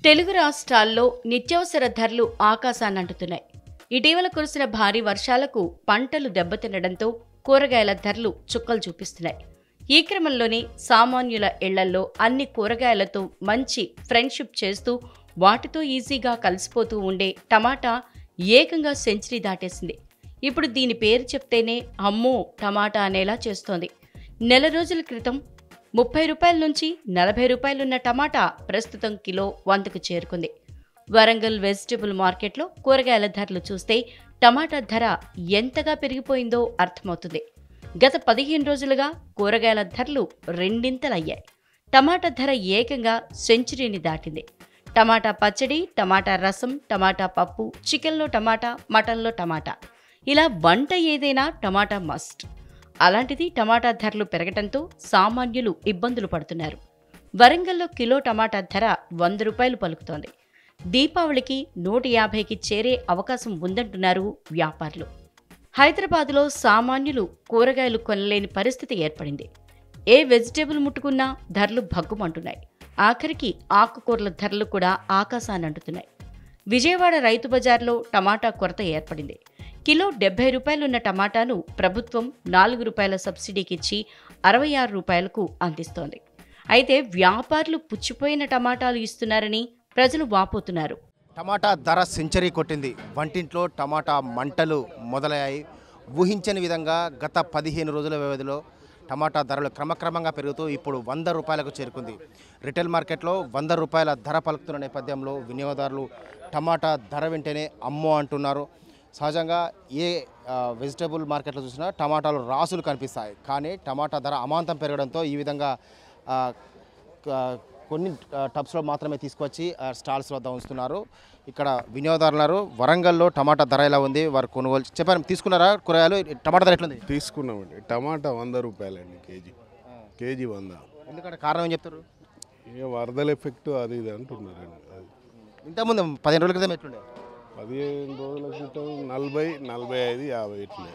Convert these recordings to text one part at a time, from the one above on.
తెలుగు రాష్ట్రాల్లో నిత్యావసర ధరలు ఆకాశాన్నంటుతున్నాయి. ఇటీవల కురిసిన భారీ వర్షాలకు పంటలు దెబ్బతినడంతో కూరగాయల ధరలు చుక్కలు చూపిస్తున్నాయి. ఈ క్రమంలోనే సామాన్యుల ఇళ్లల్లో అన్ని కూరగాయలతో మంచి ఫ్రెండ్షిప్ చేస్తూ వాటితో ఈజీగా కలిసిపోతూ ఉండే టమాటా ఏకంగా సెంచరీ దాటేసింది. ఇప్పుడు దీని పేరు చెప్తేనే అమ్మో టమాటా అనేలా చేస్తోంది. నెల రోజుల క్రితం 30 రూపాయల నుంచి 40 రూపాయలున్న టమాటా ప్రస్తుతం కిలో 100కు చేరుకుంది. వరంగల్ వెజిటబుల్ మార్కెట్లో కూరగాయల ధరలు చూస్తే టమాటా ధర ఎంతగా పెరిగిపోయిందో అర్థమవుతుంది. గత 15 రోజులుగా కూరగాయల ధరలు రెండింతలయ్యాయి. టమాటా ధర ఏకంగా సెంచరీని దాటింది. టమాటా పచ్చడి, టమాటా రసం, టమాటా పప్పు, చికెన్లో టమాటా, మటన్లో టమాటా, ఇలా వంట ఏదైనా టమాటా మస్ట్. అలాంటిది టమాటా ధరలు పెరగటంతో సామాన్యులు ఇబ్బందులు పడుతున్నారు. వరంగల్లో కిలో టమాటా ధర 100 రూపాయలు పలుకుతోంది. దీపావళికి 150కి చేరే అవకాశం ఉందంటున్నారు వ్యాపారులు. హైదరాబాద్లో సామాన్యులు కూరగాయలు కొనలేని పరిస్థితి ఏర్పడింది. ఏ వెజిటేబుల్ ముట్టుకున్నా ధరలు భగ్గుమంటున్నాయి. ఆఖరికి ఆకుకూరల ధరలు కూడా ఆకాశాన్నంటుతున్నాయి. విజయవాడ రైతు బజార్లో టమాటా కొరత ఏర్పడింది. కిలో 70 రూపాయలున్న టమాటాను ప్రభుత్వం 4 రూపాయల సబ్సిడీకిచ్చి 66 రూపాయలకు అందిస్తోంది. అయితే వ్యాపారులు పుచ్చిపోయిన టమాటాలు ఇస్తున్నారని ప్రజలు వాపోతున్నారు. టమాటా ధర సెంచరీ కొట్టింది. వంటింట్లో టమాటా మంటలు మొదలయ్యాయి. ఊహించని విధంగా గత 15 రోజుల వ్యవధిలో టమాటా ధరలు క్రమక్రమంగా పెరుగుతూ ఇప్పుడు 100 రూపాయలకు చేరుకుంది. రిటైల్ మార్కెట్లో 100 రూపాయల ధర పలుకుతున్న నేపథ్యంలో వినియోగదారులు టమాటా ధర వింటేనే అమ్మో అంటున్నారు. సహజంగా ఏ వెజిటబుల్ మార్కెట్లో చూసినా టమాటాలు రాసులు కనిపిస్తాయి. కానీ టమాటా ధర అమాంతం పెరగడంతో ఈ విధంగా కొన్ని టబ్స్లో మాత్రమే తీసుకొచ్చి స్టాల్స్ వద్ద ఉంచుతున్నారు. ఇక్కడ వినియోగదారులు వరంగల్లో టమాటా ధర ఎలా ఉంది, వారు కొనుగోలు చెప్పారు. తీసుకున్నారా కూరగాయలు? టమాటా ధర ఎట్లుంది? తీసుకున్నామండి. టమాటా 100 రూపాయలండి కేజీ 100. ఎందుకంటే కారణం ఏం చెప్తారు? ఇక వరదల ఎఫెక్ట్ అది ఇది అంటున్నారండి. అది ఇంతకుముందు 15 రోజుల క్రితం ఎట్లుండే? 15 రోజుల క్రితం 40, 45, 50 ఇట్లే.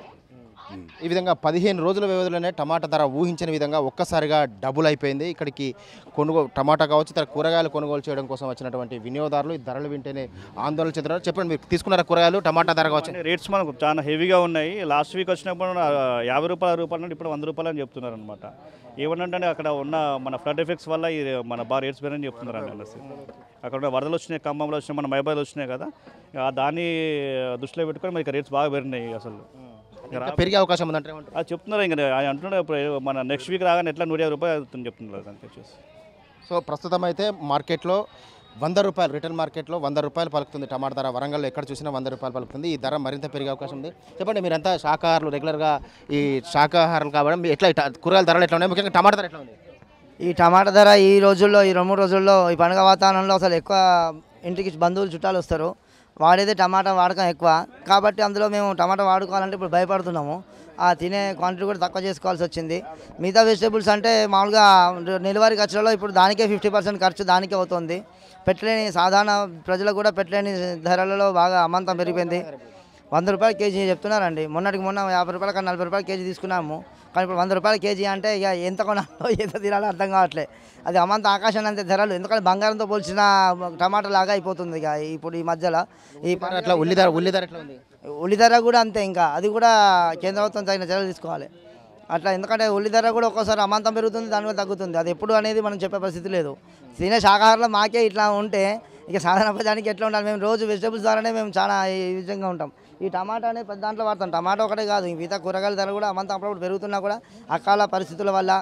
ఈ విధంగా 15 రోజుల వ్యవధిలోనే టమాటా ధర ఊహించని విధంగా ఒక్కసారిగా డబుల్ అయిపోయింది. ఇక్కడికి టమాటా కావచ్చు, ఇతర కూరగాయలు కొనుగోలు చేయడం కోసం వచ్చినటువంటి వినియోగదారులు ఈ ధరలు వింటేనే ఆందోళన చెందుతున్నారు. చెప్పండి, మీరు తీసుకున్నారా కూరగాయలు? టమాటా ధర కావచ్చు. రేట్స్ మనకు చాలా హెవీగా ఉన్నాయి. లాస్ట్ వీక్ వచ్చినప్పుడు 50 రూపాయల నుండి ఇప్పుడు 100 రూపాయలు అని చెప్తున్నారు అనమాట. ఏమనంటే అక్కడ ఉన్న మన ఫ్లడ్ ఎఫెక్ట్స్ వల్ల మన బాగా రేట్స్ పెరని చెప్తున్నారండి. అనేసి అక్కడ వరదలు వచ్చినాయి, ఖమ్మంలో వచ్చినాయి, మన మైబాద్లో వచ్చినాయి కదా, దాన్ని దృష్టిలో పెట్టుకొని మనకి రేట్స్ బాగా పెరిగినాయి. అసలు పెరిగే అవకాశం ఉందంటే అది చెప్తున్నారు. ఇంకా అంటున్నారు ఇప్పుడు మన నెక్స్ట్ వీక్ రాగానే ఎట్లా 150 రూపాయలు అవుతుంది చెప్తున్నారు. దానికి వచ్చేసి సో ప్రస్తుతం అయితే మార్కెట్లో 100 రూపాయలు, రిటైల్ మార్కెట్లో 100 రూపాయలు పలుకుతుంది టమాటా ధర. వరంగల్లో ఎక్కడ చూసినా 100 రూపాయలు పలుకుతుంది. ఈ ధర మరింత పెరిగే అవకాశం ఉంది. చెప్పండి, మీరంతా శాకాహారులు, రెగ్యులర్గా ఈ శాకాహారులు కాబట్టి ఎట్లా కూరగాయల ధరలు ఎట్లా ఉన్నాయి, ముఖ్యంగా టమాటా ధర ఎట్లా ఉంది? ఈ టమాటా ధర ఈ రోజుల్లో, ఈ 2-3 రోజుల్లో ఈ పండుగ వాతావరణంలో అసలు ఎక్కువ ఇంటికి బంధువులు చుట్టాలు వస్తారు. వాడేది టమాటా వాడకం ఎక్కువ కాబట్టి అందులో మేము టమాటా వాడుకోవాలంటే ఇప్పుడు భయపడుతున్నాము. తినే క్వాంటిటీ కూడా తక్కువ చేసుకోవాల్సి వచ్చింది. మిగతా వెజిటేబుల్స్ అంటే మామూలుగా నెలవారీ ఖర్చులలో ఇప్పుడు దానికే 50% ఖర్చు దానికే అవుతుంది. పెట్టలేని సాధారణ ప్రజలకు కూడా పెట్టలేని ధరలలో బాగా అమాంతం పెరిగిపోయింది. 100 రూపాయలు కేజీ చెప్తున్నారండి. మొన్నటికి మొన్న 50 రూపాయల కన్నా 40 రూపాయలు కేజీ తీసుకున్నాము. కానీ ఇప్పుడు 100 రూపాయల కేజీ అంటే ఇక ఎంత కొనాలో ఎంత తినాలో అర్థం కావట్లేదు. అది అమాంత ఆకాశం అంతే ధరలు. ఎందుకంటే బంగారంతో పోల్చిన టమాటా లాగా అయిపోతుంది ఇక ఇప్పుడు ఈ మధ్యలో. ఈ అట్లా ఉల్లిధర ఎట్లా ఉంది? ఉల్లిధర కూడా అంతే. ఇంకా అది కూడా కేంద్ర ప్రభుత్వం తగిన చర్యలు తీసుకోవాలి అట్లా. ఎందుకంటే ఉల్లిధర కూడా ఒక్కోసారి అమాంతం పెరుగుతుంది, దానివల్ల తగ్గుతుంది. అది ఎప్పుడు అనేది మనం చెప్పే పరిస్థితి లేదు. తినే శాకాహారంలో మాకే ఇట్లా ఉంటే ఇక సాధారణ ప్రజానికి ఎట్లా ఉండాలి? మేము రోజు వెజిటేబుల్స్ ద్వారానే మేము చాలా ఈ విధంగా ఉంటాం. ఈ టమాటా అనేది పెద్ద దాంట్లో వాడతాం. టమాటా ఒకటే కాదు, మిగతా కూరగాయల ధర కూడా అమంతా అప్పుడప్పుడు పెరుగుతున్నా కూడా అకాల పరిస్థితుల వల్ల,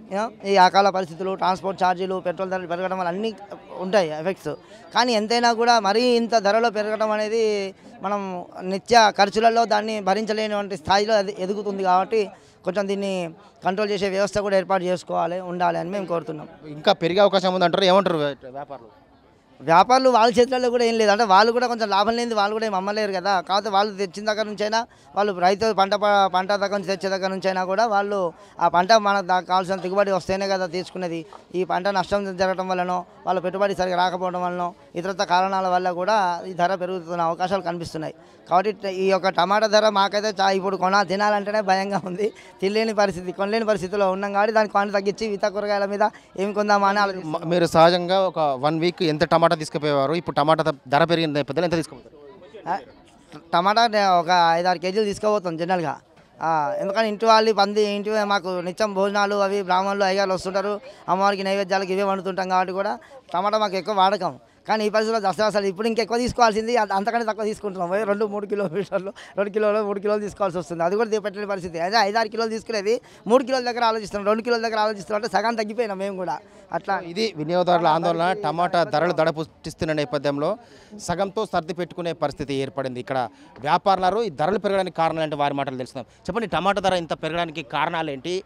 ఈ అకాల పరిస్థితులు, ట్రాన్స్పోర్ట్ ఛార్జీలు, పెట్రోల్ ధరలు పెరగడం వల్ల అన్నీ ఉంటాయి ఎఫెక్ట్స్. కానీ ఎంతైనా కూడా మరీ ఇంత ధరలో పెరగడం అనేది మనం నిత్య ఖర్చులలో దాన్ని భరించలేనివంటి స్థాయిలో అది ఎదుగుతుంది. కాబట్టి కొంచెం దీన్ని కంట్రోల్ చేసే వ్యవస్థ కూడా ఏర్పాటు చేసుకోవాలి, ఉండాలి అని మేము కోరుతున్నాం. ఇంకా పెరిగే అవకాశం ఉందంటారు, ఏమంటారు వ్యాపారులు? వాళ్ళ చేతుల్లో కూడా ఏం లేదు. అంటే వాళ్ళు కూడా కొంచెం లాభం లేని వాళ్ళు కూడా ఏం అమ్మలేరు కదా. కాకపోతే వాళ్ళు తెచ్చిన దగ్గర నుంచైనా, వాళ్ళు రైతు పంట దగ్గర నుంచి తెచ్చే దగ్గర నుంచైనా కూడా వాళ్ళు ఆ పంట మనకు కావాల్సిన దిగుబడి వస్తేనే కదా తీసుకునేది. ఈ పంట నష్టం జరగడం వల్లనో, వాళ్ళ పెట్టుబడి సరిగా రాకపోవడం వల్లనో, ఇతరత్ర కారణాల వల్ల కూడా ఈ ధర పెరుగుతున్న అవకాశాలు కనిపిస్తున్నాయి. కాబట్టి ఈ యొక్క టమాటా ధర మాకైతే ఇప్పుడు తినాలంటేనే భయంగా ఉంది. తినలేని పరిస్థితి, కొనలేని పరిస్థితిలో ఉన్నాం కాబట్టి దాని క్వాంటిటీ తగ్గించి ఇతర కూరగాయల మీద ఏమి కొందామా అని మీరు సహజంగా ఒక 1 వీక్ ఎంత టమాటా టమాటా తీసుకుపోయేవారు, ఇప్పుడు టమాటా ధర పెరిగిన నేపథ్యంలో ఎంత తీసుకుపోతారు? ఆ, టమాటా ఒక 5-6 కేజీలు తీసుకోపోతాం జనరల్గా. ఎందుకంటే ఇంటి వాళ్ళు ఇంటి మాకు నిత్యం భోజనాలు అవి బ్రాహ్మణులు అయ్యగారు వస్తుంటారు, అమ్మవారికి నైవేద్యాలకు ఇవే వండుతుంటాం కాబట్టి కూడా టమాటా మాకు ఎక్కువ వాడకం. కానీ ఈ పరిస్థితుల్లో దసరా అసలు ఇప్పుడు ఇంకెక్కువ తీసుకోవాల్సింది, అంతకంటే తక్కువ తీసుకుంటున్నాం. 2-3 కిలోమీటర్లు 2 కిలోలు 3 కిలోలు తీసుకోవాల్సి వస్తుంది. అది కూడా పెట్టలేని పరిస్థితి. అదే 5-6 కిలోలు తీసుకునేది 3 కిలోల దగ్గర ఆలోచిస్తున్నాం, 2 కిలోల దగ్గర ఆలోచిస్తున్నాం. అంటే సగం తగ్గిపోయినాం మేము కూడా. అట్లా ఇది వినియోగదారుల ఆందోళన. టమాటా ధరలు దడపుష్టిస్తున్న నేపథ్యంలో సగంతో సర్ది పెట్టుకునే పరిస్థితి ఏర్పడింది. ఇక్కడ వ్యాపారులు ఈ ధరలు పెరగడానికి కారణాలు అంటే వారి మాటలు తెలుస్తున్నాం. చెప్పండి, టమాటా ధర ఇంత పెరగడానికి కారణాలు ఏంటి?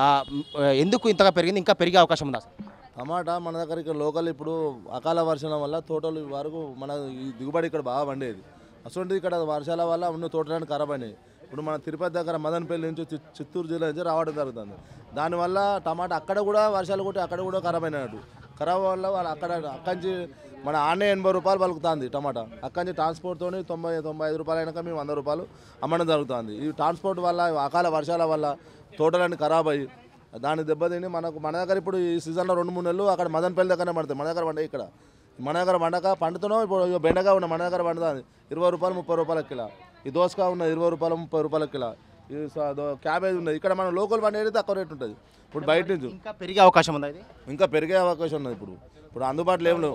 ఎందుకు ఇంతగా పెరిగింది? ఇంకా పెరిగే అవకాశం ఉందా? టమాటా మన దగ్గర ఇక్కడ లోకల్ ఇప్పుడు అకాల వర్షాల వల్ల తోటలు వరకు మన ఈ దిగుబడి ఇక్కడ బాగా పండేది. అసలు ఇక్కడ వర్షాల వల్ల ఉన్న తోటలన్నీ ఖరాబ్ అయినాయి. ఇప్పుడు మన తిరుపతి దగ్గర మదనపల్లి నుంచి చిత్తూరు జిల్లా నుంచి రావడం జరుగుతుంది. దానివల్ల టమాటా అక్కడ కూడా వర్షాలు కొట్టి అక్కడ కూడా ఖరాబ్ అయినట్టు. ఖరాబ్ వల్ల వాళ్ళు అక్కడి నుంచి మన ఆనే 80 రూపాయలు పలుకుతుంది టమాటా. అక్కడి నుంచి ట్రాన్స్పోర్ట్తో 90-95 రూపాయలు అయినాక మేము 100 రూపాయలు అమ్మడం జరుగుతుంది. ఈ ట్రాన్స్పోర్ట్ వల్ల అకాల వర్షాల వల్ల తోటలన్నీ ఖరాబ్ అయ్యి దాని దెబ్బతిని మన దగ్గర ఇప్పుడు ఈ సీజన్లో 2-3 నెలలు అక్కడ మదనపల్లి దగ్గరనే పడతాయి. మన దగ్గర పండుగ ఇక్కడ మన దగ్గర పండగ పండుతున్నాం. ఇప్పుడు బెండగా ఉన్న మన దగ్గర పండుతుంది 20 రూపాయలు 30 రూపాయల కిలో. ఈ దోసకాయ ఉన్నది 20 రూపాయలు 30 రూపాయల కిలో. ఈ క్యాబేజ్ ఉన్నది. ఇక్కడ మన లోకల్ పండుగ తక్కువ రేట్ ఉంటుంది. ఇప్పుడు బయట నుంచి ఇంకా పెరిగే అవకాశం ఉందా? ఇది ఇంకా పెరిగే అవకాశం ఉన్నది. ఇప్పుడు అందుబాటులో ఏం లేవు.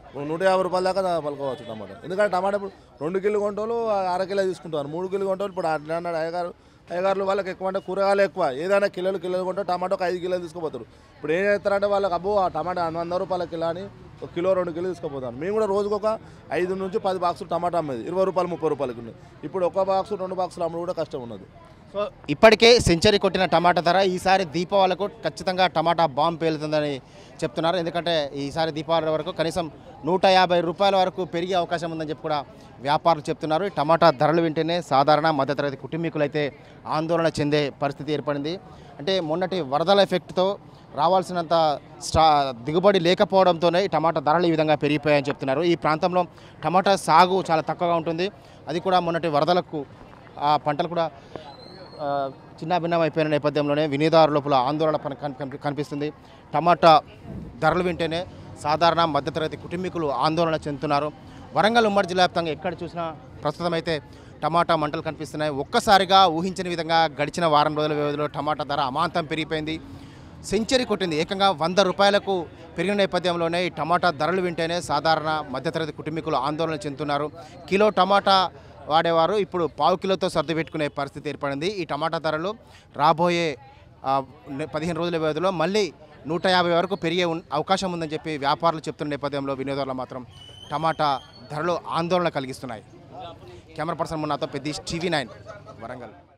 150 రూపాయల దాకా పలుకోవచ్చు టమాటా. ఎందుకంటే టమాటా ఇప్పుడు 2 కిలో కొంటోళ్ళు 1/2 కిలో తీసుకుంటారు. 3 కిలో కొంటోళ్ళు ఇప్పుడు అన్నాడు అయ్యగారులు వాళ్ళకి ఎక్కువ అంటే కూరగాయలు ఎక్కువ. ఏదైనా కిలోలు కొంటే టమాటో ఒక 5 కిలోలు తీసుకుపోతారు. ఇప్పుడు ఏం చేస్తారంటే వాళ్ళకి అబ్బో ఆ టమాటా 100 రూపాయల కిలో అని 1 కిలో 2 కిలో తీసుకుపోతాను. మేము కూడా రోజుకు ఒక 5 నుంచి 10 బాక్సులు టమాటా అమ్మేది 20 రూపాయలు 30 రూపాయలకి ఉన్నాయి. ఇప్పుడు 1 బాక్సు 2 బాక్సులు అమ్మడం కూడా కష్టం ఉన్నది. సో ఇప్పటికే సెంచరీ కొట్టిన టమాటా ధర ఈసారి దీపావళికి ఖచ్చితంగా టమాటా బాంబు పేలుతుందని చెప్తున్నారు. ఎందుకంటే ఈసారి దీపావళి వరకు కనీసం 150 రూపాయల వరకు పెరిగే అవకాశం ఉందని చెప్పి కూడా వ్యాపారులు చెప్తున్నారు. ఈ టమాటా ధరలు వింటేనే సాధారణ మధ్యతరగతి కుటుంబీకులు అయితే ఆందోళన చెందే పరిస్థితి ఏర్పడింది. అంటే మొన్నటి వరదల ఎఫెక్ట్తో రావాల్సినంత దిగుబడి లేకపోవడంతోనే ఈ టమాటా ధరలు ఈ విధంగా పెరిగిపోయాయని చెప్తున్నారు. ఈ ప్రాంతంలో టమాటా సాగు చాలా తక్కువగా ఉంటుంది. అది కూడా మొన్నటి వరదలకు ఆ పంటలు కూడా చిన్నాభిన్నం అయిపోయిన నేపథ్యంలోనే వినియోగదారుల లోపల ఆందోళన కనిపిస్తుంది. టమాటా ధరలు వింటేనే సాధారణ మధ్యతరగతి కుటుంబీకులు ఆందోళన చెందుతున్నారు. వరంగల్ ఉమ్మడి జిల్లా వ్యాప్తంగా ఎక్కడ చూసినా ప్రస్తుతం అయితే టమాటా మంటలు కనిపిస్తున్నాయి. ఒక్కసారిగా ఊహించని విధంగా గడిచిన వారం రోజుల వ్యవధిలో టమాటా ధర అమాంతం పెరిగిపోయింది. సెంచరీ కొట్టింది. ఏకంగా 100 రూపాయలకు పెరిగిన నేపథ్యంలోనే ఈ టమాటా ధరలు వింటేనే సాధారణ మధ్యతరగతి కుటుంబీకులు ఆందోళన చెందుతున్నారు. కిలో టమాటా వాడేవారు ఇప్పుడు 1/4 కిలోతో సర్ది పెట్టుకునే పరిస్థితి ఏర్పడింది. ఈ టమాటా ధరలు రాబోయే 15 రోజుల వ్యవధిలో మళ్ళీ 150 వరకు పెరిగే అవకాశం ఉందని చెప్పి వ్యాపారులు చెప్తున్న నేపథ్యంలో వినియోగదారులు మాత్రం టమాటా ధరలు ఆందోళన కలిగిస్తున్నాయి. కెమెరా పర్సన్ మున్నాతో పెద్ద TV9 వరంగల్.